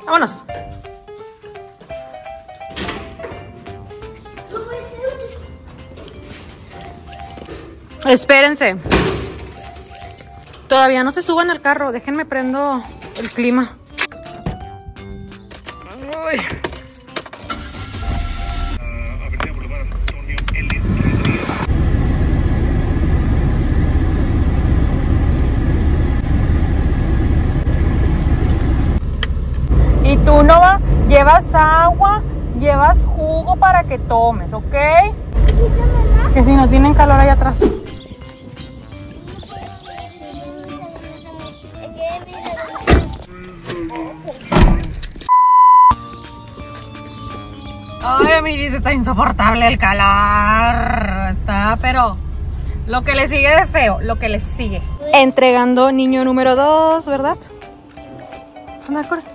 Vámonos. Espérense. Todavía no se suban al carro. Déjenme prendo el clima. Uy. Y tú, Nova, llevas agua, llevas jugo para que tomes, ¿ok? Que si no tienen calor allá atrás. Ay, amiguis, está insoportable el calor. Está, pero lo que le sigue de feo, lo que le sigue. Entregando niño número 2, ¿verdad? Anda, corre.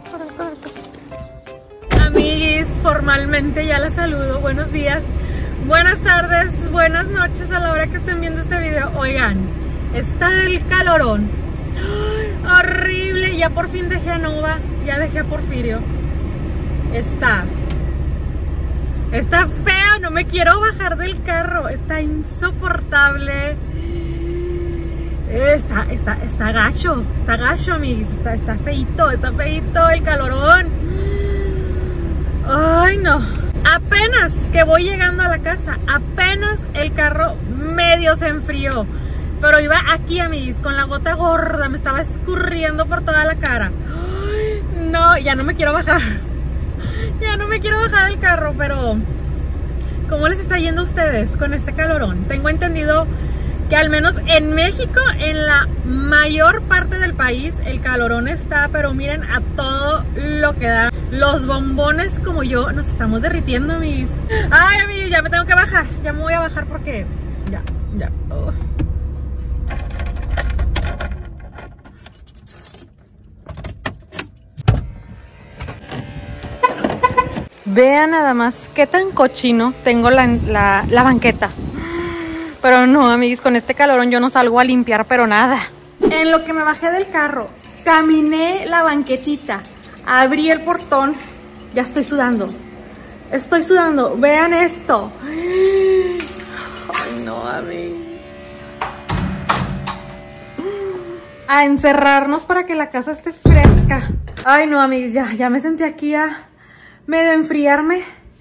Amiguis, formalmente ya la saludo. Buenos días, buenas tardes, buenas noches a la hora que estén viendo este video. Oigan, está el calorón. ¡Ay, horrible! Ya por fin dejé a Nova, ya dejé a Porfirio. Está feo, no me quiero bajar del carro. Está insoportable. Está gacho, amiguis. Está feito el calorón. Ay, no. Apenas que voy llegando a la casa, apenas el carro medio se enfrió. Pero iba aquí, amiguis, con la gota gorda, me estaba escurriendo por toda la cara. Ay, no, ya no me quiero bajar. Ya no me quiero bajar del carro, pero ¿cómo les está yendo a ustedes con este calorón? Tengo entendido que al menos en México, en la mayor parte del país, el calorón está, pero miren, a todo lo que da. Los bombones como yo nos estamos derritiendo, mis. Ay, amigos, ya me tengo que bajar. Ya me voy a bajar porque ya. Vean nada más qué tan cochino tengo la banqueta. Pero no, amigos, con este calorón yo no salgo a limpiar, pero nada. En lo que me bajé del carro, caminé la banquetita, abrí el portón, ya estoy sudando. Vean esto. Ay, no, amigos. A encerrarnos para que la casa esté fresca. Ay, no, amigos, ya me senté aquí a medio enfriarme.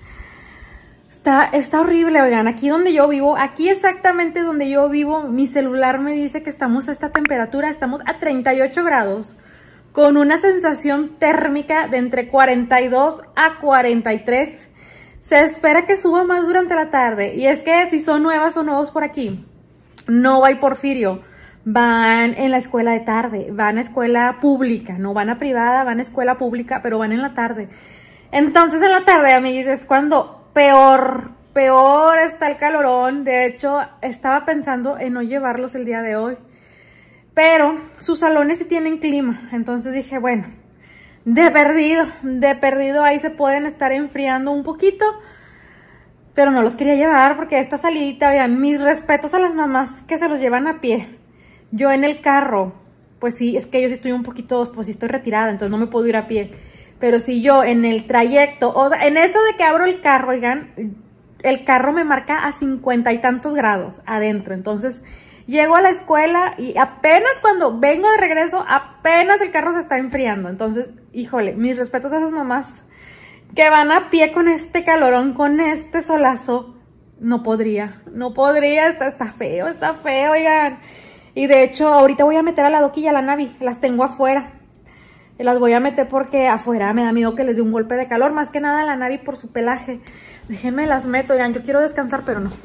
Está horrible, oigan, aquí donde yo vivo, aquí exactamente donde yo vivo, mi celular me dice que estamos a esta temperatura, estamos a 38 grados, con una sensación térmica de entre 42 a 43. Se espera que suba más durante la tarde, y es que si son nuevas o nuevos por aquí, Nova y Porfirio van en la escuela de tarde, van a escuela pública, no van a privada, van a escuela pública, pero van en la tarde. Entonces en la tarde, amigos, es cuando peor está el calorón. De hecho, estaba pensando en no llevarlos el día de hoy, pero sus salones sí tienen clima. Entonces dije, bueno, de perdido ahí se pueden estar enfriando un poquito, pero no los quería llevar porque esta salidita, oigan, mis respetos a las mamás que se los llevan a pie. Yo en el carro, pues sí, es que yo sí estoy un poquito, pues sí estoy retirada, entonces no me puedo ir a pie. Pero si yo en el trayecto, o sea, en eso de que abro el carro, oigan, el carro me marca a 50 y tantos grados adentro. Entonces llego a la escuela y apenas cuando vengo de regreso, apenas el carro se está enfriando. Entonces, híjole, mis respetos a esas mamás que van a pie con este calorón, con este solazo. No podría, está feo, oigan. Y de hecho, ahorita voy a meter a la Doki y a la Navi, las tengo afuera. Las voy a meter porque afuera me da miedo que les dé un golpe de calor. Más que nada a la Navi por su pelaje. Déjenme las meto, oigan, yo quiero descansar, pero no.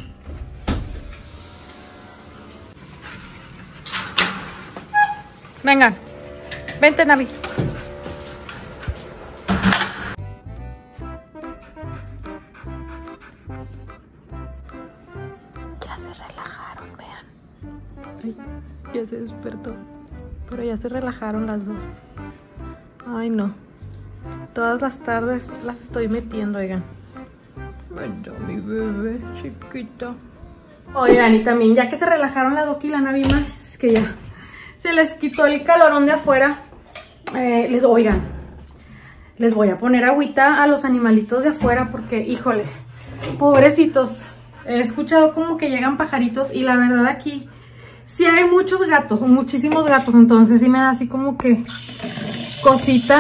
Venga, vente, Navi. Ya se relajaron, vean. Ay, ya se despertó. Pero ya se relajaron las dos. Ay, no. Todas las tardes las estoy metiendo, oigan. Bueno, mi bebé chiquita. Oigan, y también ya que se relajaron la Doki y la Navi más, que ya se les quitó el calorón de afuera. Oigan, Les voy a poner agüita a los animalitos de afuera porque, híjole, pobrecitos. He escuchado como que llegan pajaritos y la verdad aquí sí hay muchos gatos, muchísimos gatos. Entonces sí me da así como que cosita.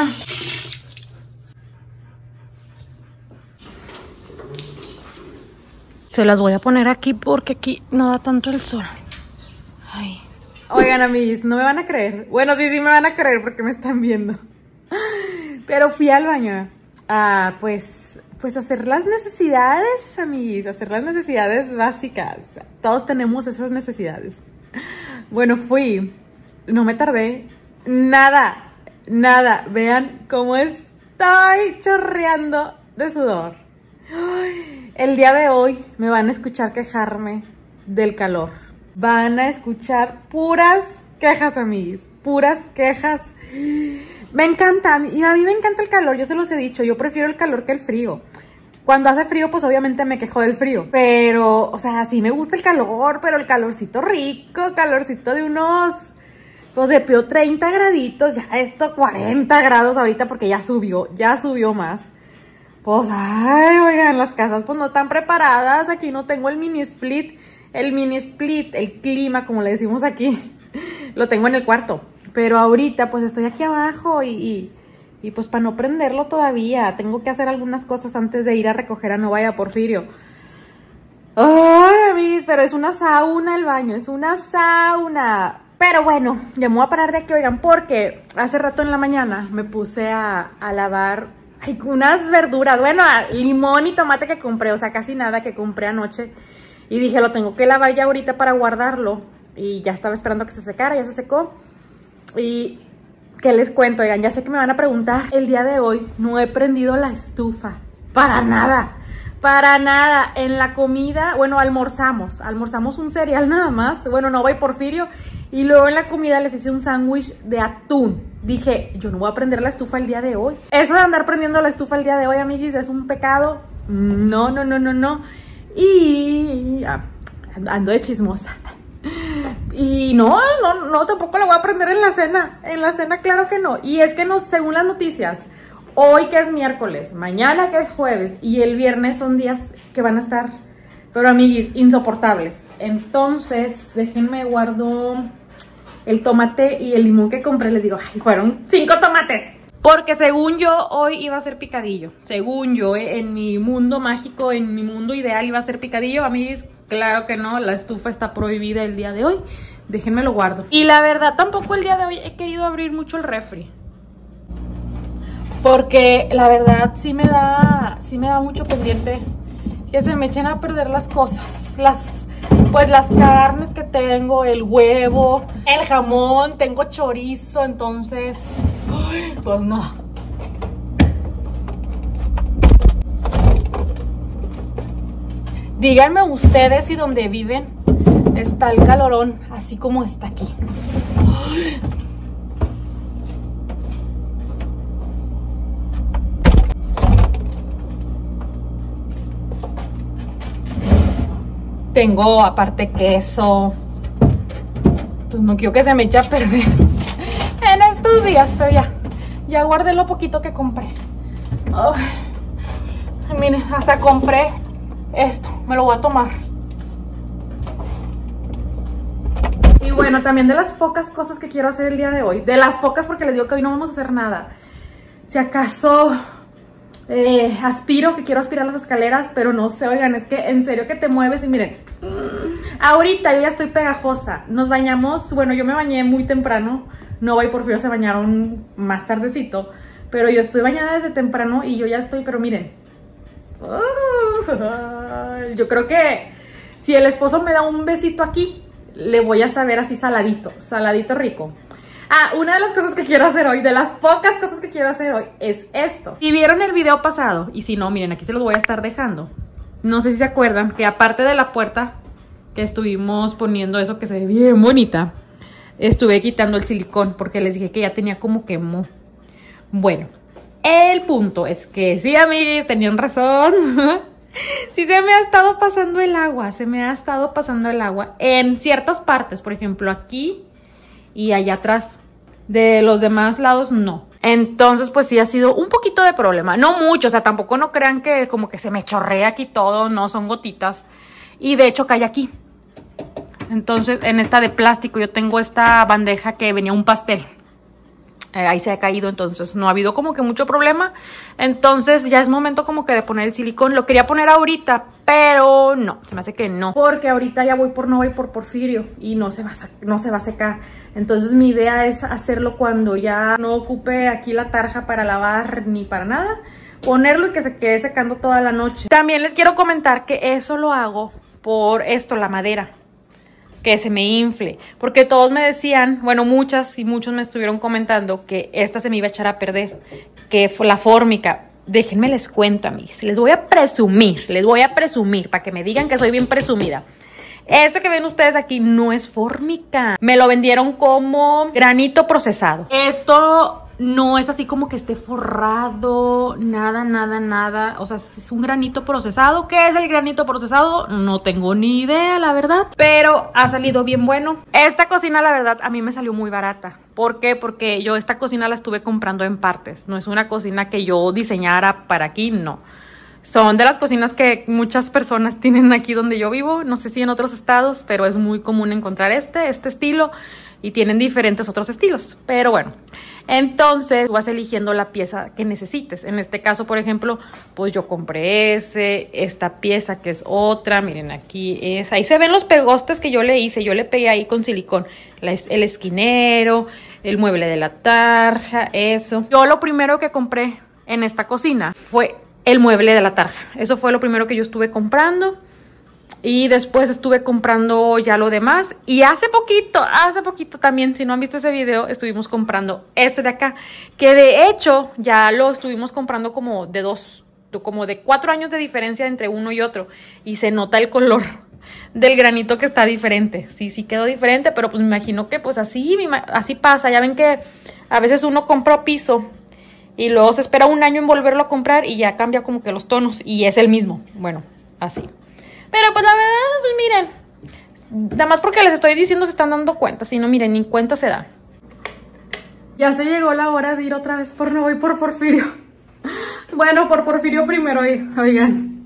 Se las voy a poner aquí porque aquí no da tanto el sol. Ay. Oigan, amigos, no me van a creer. Bueno, sí me van a creer porque me están viendo. Pero fui al baño a, pues hacer las necesidades, amigos. Hacer las necesidades básicas. Todos tenemos esas necesidades. Bueno, fui. No me tardé. Nada. Vean cómo estoy chorreando de sudor. El día de hoy me van a escuchar quejarme del calor. Van a escuchar puras quejas, amigos. Puras quejas. Me encanta. Y a mí me encanta el calor. Yo se los he dicho. Yo prefiero el calor que el frío. Cuando hace frío, pues obviamente me quejo del frío. Pero, o sea, sí me gusta el calor. Pero el calorcito rico. Calorcito de unos... Pues de peor 30 graditos. Ya esto 40 grados ahorita porque ya subió. Ya subió más. Pues, ay, oigan, las casas pues no están preparadas. Aquí no tengo el mini split. El clima, como le decimos aquí. Lo tengo en el cuarto. Pero ahorita pues estoy aquí abajo y pues para no prenderlo todavía. Tengo que hacer algunas cosas antes de ir a recoger a Novaya Porfirio. Ay, amigos, pero es una sauna el baño. Es una sauna. Pero bueno, ya me voy a parar de aquí, oigan, porque hace rato en la mañana me puse a lavar... Ay, unas verduras, bueno, limón y tomate que compré, o sea, casi nada que compré anoche. Y dije, lo tengo que lavar ya ahorita para guardarlo. Y ya estaba esperando que se secara, ya se secó. Y, ¿qué les cuento? Oigan, ya sé que me van a preguntar. El día de hoy no he prendido la estufa. Para nada. Para nada. En la comida, bueno, almorzamos un cereal nada más. Bueno, no voy Porfirio. Y luego en la comida les hice un sándwich de atún. Dije, yo no voy a prender la estufa el día de hoy. Eso de andar prendiendo la estufa el día de hoy, amiguis, es un pecado. No. Y ando de chismosa. Y no, tampoco la voy a prender en la cena. En la cena, claro que no. Y es que no, según las noticias, hoy que es miércoles, mañana que es jueves y el viernes son días que van a estar, pero amiguis, insoportables. Entonces, déjenme guardo el tomate y el limón que compré. Les digo, ay, fueron 5 tomates. Porque según yo, hoy iba a ser picadillo. Según yo, en mi mundo mágico, en mi mundo ideal iba a ser picadillo. Amiguis, claro que no, la estufa está prohibida el día de hoy. Déjenme lo guardo. Y la verdad, tampoco el día de hoy he querido abrir mucho el refri. Porque la verdad sí me da mucho pendiente que se me echen a perder las cosas. Pues las carnes que tengo, el huevo, el jamón, tengo chorizo, entonces, pues no. Díganme ustedes si donde viven está el calorón, así como está aquí. Tengo aparte queso. Pues no quiero que se me eche a perder en estos días, pero ya guardé lo poquito que compré. Miren, hasta compré esto, me lo voy a tomar. Y bueno, también de las pocas cosas que quiero hacer el día de hoy. De las pocas porque les digo que hoy no vamos a hacer nada. Si acaso aspiro, que quiero aspirar las escaleras, pero no sé, oigan, es que en serio que te mueves y miren, ahorita yo ya estoy pegajosa. Nos bañamos, bueno, yo me bañé muy temprano, Nova y Porfirio se bañaron más tardecito, pero yo estoy bañada desde temprano y yo ya estoy, pero miren, yo creo que si el esposo me da un besito aquí, le voy a saber así saladito, saladito rico. Una de las cosas que quiero hacer hoy, de las pocas cosas que quiero hacer hoy, es esto. Si vieron el video pasado, y si no, miren, aquí se los voy a estar dejando. No sé si se acuerdan que aparte de la puerta que estuvimos poniendo eso que se ve bien bonita, estuve quitando el silicón porque les dije que ya tenía como que moho. Bueno, el punto es que sí, amigos, tenían razón. Sí se me ha estado pasando el agua, en ciertas partes, por ejemplo aquí y allá atrás. De los demás lados no, Entonces, pues sí ha sido un poquito de problema. No mucho, o sea, tampoco no crean que como que se me chorrea aquí todo, no, son gotitas. Y de hecho cae aquí. Entonces, en esta de plástico yo tengo esta bandeja que venía un pastel. Ahí se ha caído, entonces no ha habido como que mucho problema. Entonces ya es momento como que de poner el silicón. Lo quería poner ahorita, pero no, se me hace que no. Porque ahorita ya voy por Nova y por Porfirio y no se va a secar. Entonces mi idea es hacerlo cuando ya no ocupe aquí la tarja para lavar ni para nada. Ponerlo y que se quede secando toda la noche. También les quiero comentar que eso lo hago por esto, la madera. Que se me infle, porque todos me decían, bueno, muchas y muchos me estuvieron comentando que esta se me iba a echar a perder, que fue la fórmica. Déjenme les cuento, amigos, les voy a presumir, para que me digan que soy bien presumida. Esto que ven ustedes aquí no es fórmica, me lo vendieron como granito procesado. Esto no es así como que esté forrado, nada, o sea, es un granito procesado. ¿Qué es el granito procesado? No tengo ni idea, la verdad, pero ha salido bien bueno. Esta cocina, la verdad, a mí me salió muy barata. ¿Por qué? Porque yo esta cocina la estuve comprando en partes, no es una cocina que yo diseñara para aquí, no. Son de las cocinas que muchas personas tienen aquí donde yo vivo, no sé si en otros estados, pero es muy común encontrar este estilo y tienen diferentes otros estilos, pero bueno. Entonces vas eligiendo la pieza que necesites. En este caso, por ejemplo, pues yo compré esta pieza que es otra, miren aquí es, ahí se ven los pegostes que yo le hice, yo le pegué ahí con silicón, el esquinero, el mueble de la tarja, eso. Yo lo primero que compré en esta cocina fue el mueble de la tarja, eso fue lo primero que yo estuve comprando. Y después estuve comprando ya lo demás. Y hace poquito también, si no han visto ese video, estuvimos comprando este de acá. Que de hecho ya lo estuvimos comprando como de 4 años de diferencia entre uno y otro. Y se nota el color del granito que está diferente. Sí quedó diferente, pero pues me imagino que pues así pasa. Ya ven que a veces uno compra piso y luego se espera un año en volverlo a comprar y ya cambia como que los tonos y es el mismo. Bueno, así. Pero pues la verdad, pues miren, nada más porque les estoy diciendo se están dando cuenta, si no, miren, ni cuenta se dan. Ya se llegó la hora de ir otra vez por Nova y por Porfirio. Bueno, por Porfirio primero, oigan.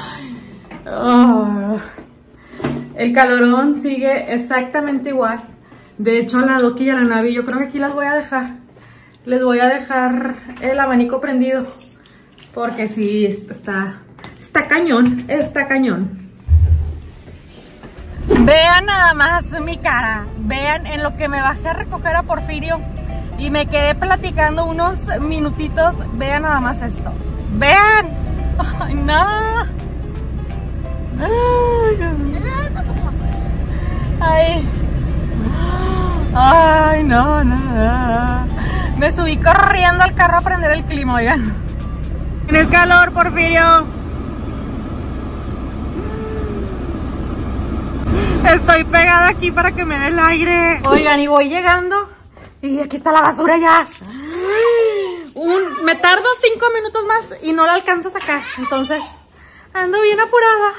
Oh, el calorón sigue exactamente igual. De hecho, a la Doki y a la Navi, yo creo que aquí las voy a dejar. Les voy a dejar el abanico prendido. Porque sí, está cañón, está cañón. Vean nada más mi cara, vean en lo que me bajé a recoger a Porfirio y me quedé platicando unos minutitos. Vean nada más esto, vean. Ay, no. Ay, no. Me subí corriendo al carro a prender el clima, oigan. ¿Tienes calor, Porfirio? Estoy pegada aquí para que me dé el aire. Oigan, y voy llegando y aquí está la basura ya. Me tardo 5 minutos más y no la alcanzo a sacar. Entonces, ando bien apurada.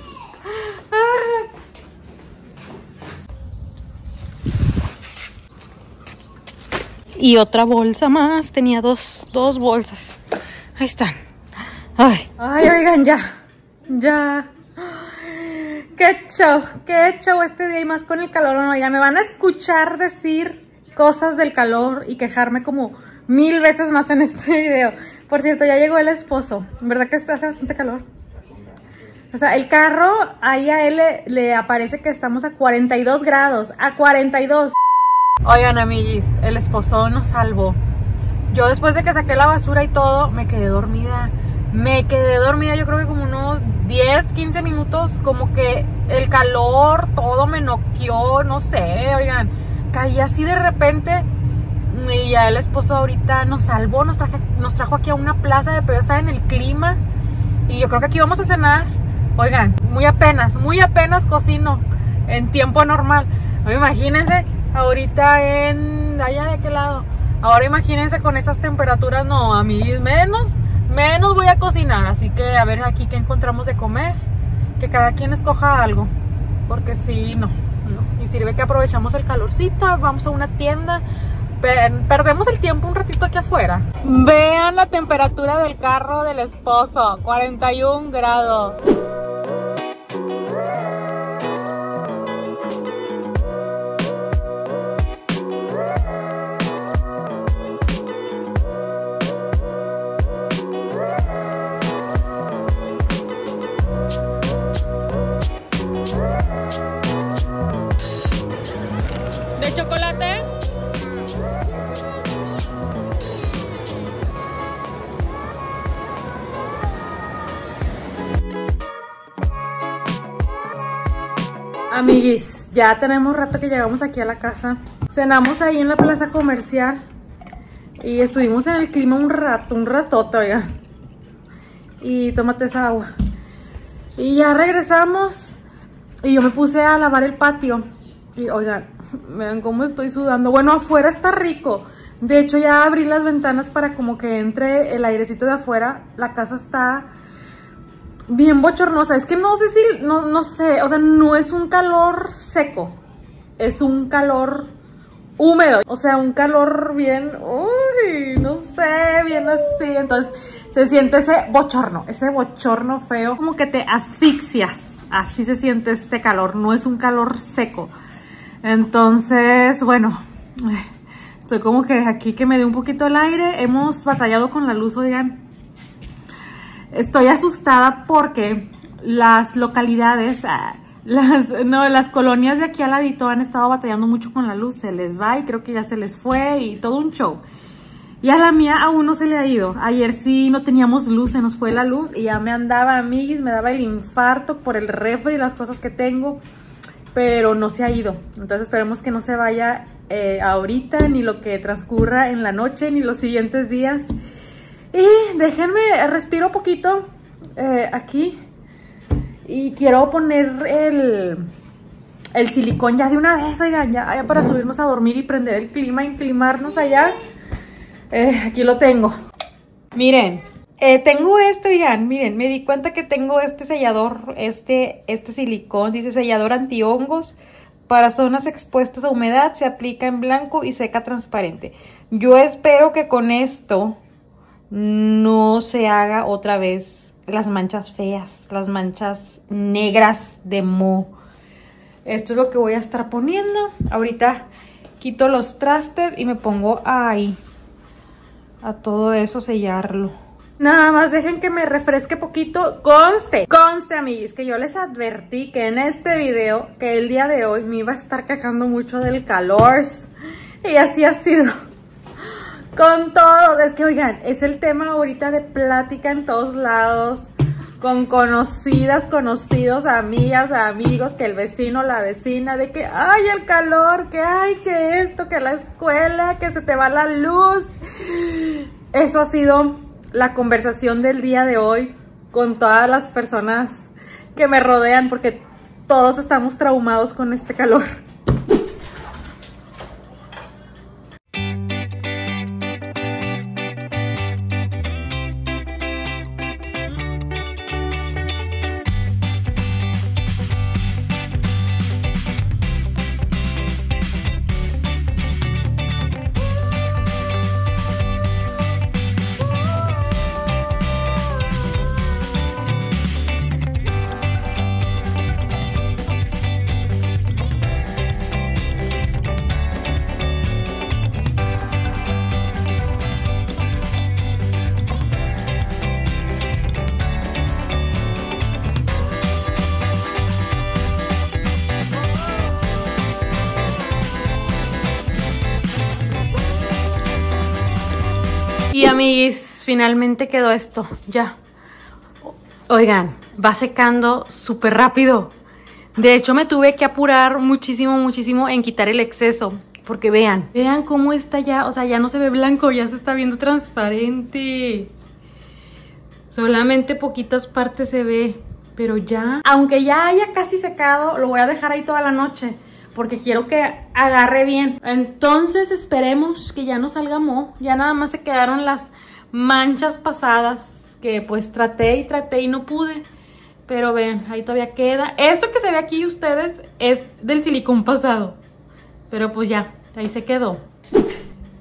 Y otra bolsa más. Tenía dos bolsas. Ahí están. Ay, oigan, ya. Qué show este día y más con el calor. No, ya me van a escuchar decir cosas del calor y quejarme como 1000 veces más en este video. Por cierto, ya llegó el esposo. En verdad que hace bastante calor. O sea, el carro, ahí a él le aparece que estamos a 42 grados. A 42. Oigan, amiguis, el esposo nos salvó. Yo después de que saqué la basura y todo, me quedé dormida. Yo creo que como unos 10, 15 minutos, como que el calor, todo me noqueó, no sé, oigan, caí así de repente y ya el esposo ahorita nos salvó, nos trajo aquí a una plaza de pero estar en el clima y yo creo que aquí vamos a cenar, oigan, muy apenas cocino en tiempo normal, imagínense ahorita allá de aquel lado, ahora imagínense con esas temperaturas, no, a mí menos voy a cocinar, así que a ver aquí qué encontramos de comer, que cada quien escoja algo, porque sí, no, y sirve que aprovechamos el calorcito, vamos a una tienda perdemos el tiempo un ratito aquí afuera. Vean la temperatura del carro del esposo, 41 grados. ¿De chocolate? Amiguis, ya tenemos rato que llegamos aquí a la casa. Cenamos ahí en la plaza comercial y estuvimos en el clima un ratote, oigan. Y tómate esa agua. Y ya regresamos y yo me puse a lavar el patio. Y oigan, vean cómo estoy sudando. Bueno, afuera está rico. De hecho, ya abrí las ventanas para como que entre el airecito de afuera. La casa está bien bochornosa. Es que no sé si, no sé, o sea, no es un calor seco. Es un calor húmedo. O sea, un calor bien, uy, no sé, bien así. Entonces, se siente ese bochorno feo. Como que te asfixias. Así se siente este calor. No es un calor seco. Entonces, bueno, estoy como que aquí que me dé un poquito el aire. Hemos batallado con la luz, oigan. Estoy asustada porque las localidades, las colonias de aquí al ladito han estado batallando mucho con la luz. Se les va y creo que ya se les fue y todo un show. Y a la mía aún no se le ha ido. Ayer sí no teníamos luz, se nos fue la luz y ya me andaba, amiguis, me daba el infarto por el refri y las cosas que tengo. Pero no se ha ido, entonces esperemos que no se vaya ahorita, ni lo que transcurra en la noche, ni los siguientes días. Y déjenme, respiro poquito aquí. Y quiero poner el silicón ya de una vez, oigan, ya para subirnos a dormir y prender el clima, inclimarnos allá. Aquí lo tengo. Miren. Tengo esto, oigan, miren, me di cuenta que tengo este sellador, este silicón, dice sellador antihongos para zonas expuestas a humedad, se aplica en blanco y seca transparente. Yo espero que con esto no se haga otra vez las manchas feas, las manchas negras de moho. Esto es lo que voy a estar poniendo. Ahorita quito los trastes y me pongo ahí a todo eso sellarlo. Nada más dejen que me refresque poquito. Conste, amiguis, que yo les advertí que en este video, que el día de hoy me iba a estar quejando mucho del calor. Y así ha sido. Con todo. Es que, oigan, es el tema ahorita de plática en todos lados. Con conocidas, conocidos, amigas, amigos, que el vecino, la vecina, de que, ay, el calor, que ay, que esto, que la escuela, que se te va la luz. Eso ha sido la conversación del día de hoy con todas las personas que me rodean, porque todos estamos traumados con este calor. Y amiguis, finalmente quedó esto, ya. Oigan, va secando súper rápido. De hecho, me tuve que apurar muchísimo en quitar el exceso. Porque vean cómo está ya, o sea, ya no se ve blanco, ya se está viendo transparente. Solamente poquitas partes se ve, pero ya. Aunque ya haya casi secado, lo voy a dejar ahí toda la noche, porque quiero que agarre bien. Entonces esperemos que ya no salga moho. Ya nada más se quedaron las manchas pasadas, que pues traté y no pude. Pero ven, ahí todavía queda. Esto que se ve aquí ustedes es del silicón pasado. Pero pues ya, ahí se quedó.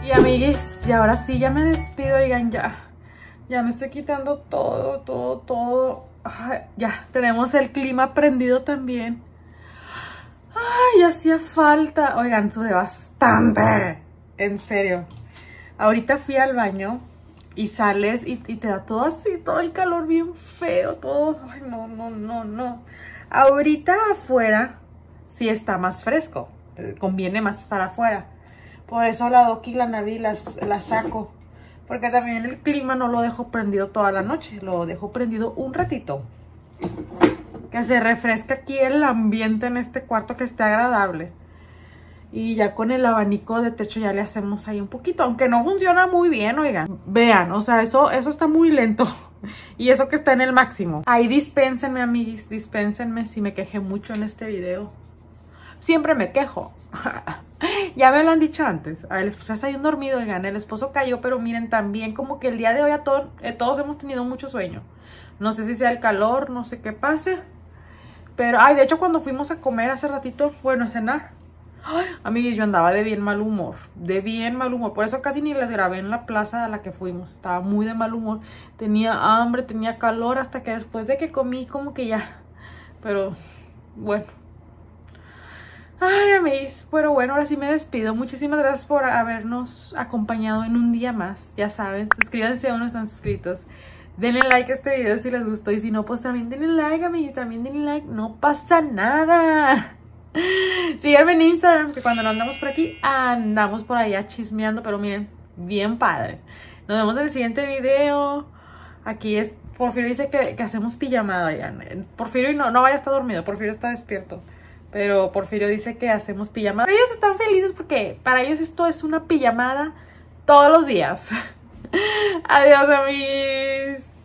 Y amiguis, y ahora sí, ya me despido, oigan, ya me estoy quitando todo. Ay, ya, tenemos el clima prendido también. Ay, hacía falta. Oigan, sudé bastante. En serio. Ahorita fui al baño y sales y te da todo así, todo el calor bien feo, todo. Ay, no. Ahorita afuera sí está más fresco. Conviene más estar afuera. Por eso la Doki y la Navi las saco. Porque también el clima no lo dejo prendido toda la noche. Lo dejo prendido un ratito. Que se refresque aquí el ambiente en este cuarto, que esté agradable. Y ya con el abanico de techo ya le hacemos ahí un poquito. Aunque no funciona muy bien, oigan. Vean, o sea, eso está muy lento. Y eso que está en el máximo. Ahí dispénsenme, amiguis. Dispénsenme si me quejé mucho en este video. Siempre me quejo. Ya me lo han dicho antes. El esposo está bien dormido, oigan. El esposo cayó, pero miren, también como que el día de hoy todos hemos tenido mucho sueño. No sé si sea el calor, no sé qué pase. Pero, ay, de hecho cuando fuimos a comer hace ratito, bueno, a cenar, ay, amiguis, yo andaba de bien mal humor. De bien mal humor. Por eso casi ni les grabé en la plaza a la que fuimos. Estaba muy de mal humor. Tenía hambre, tenía calor, hasta que después de que comí como que ya. Pero, bueno. Ay, amigos, pero bueno, ahora sí me despido. Muchísimas gracias por habernos acompañado en un día más. Ya saben, suscríbanse si aún no están suscritos. Denle like a este video si les gustó. Y si no, pues también denle like, amigos. También denle like. No pasa nada. Síganme en Instagram, que cuando no andamos por aquí, andamos por allá chismeando. Pero miren, bien padre. Nos vemos en el siguiente video. Aquí es... Porfirio dice que hacemos pijamada. Oigan. Porfirio no vaya a estar dormido. Porfirio está despierto. Pero Porfirio dice que hacemos pijamada. Ellos están felices porque para ellos esto es una pijamada todos los días. Adiós, amigos.